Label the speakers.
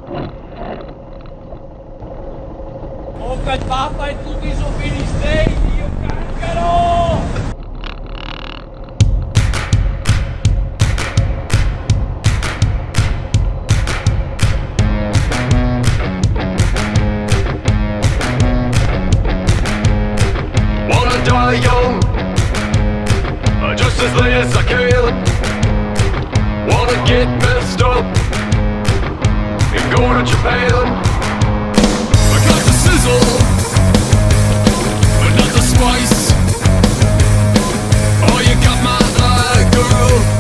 Speaker 1: Oh, che pappa e tutti i suoi filistei, Dio cancaro!
Speaker 2: Wanna die young, just as late as I can. Wanna get messed up and go to Japan. I got the sizzle, but not the spice. Oh, you got my eye, girl.